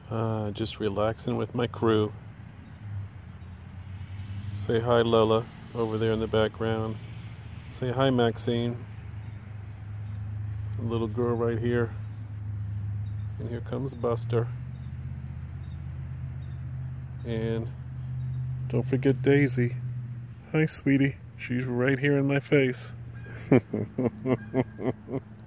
Just relaxing with my crew. Say hi, Lola, over there in the background. Say hi, Maxine. The little girl right here. And here comes Buster. And don't forget Daisy. Hi, sweetie. She's right here in my face.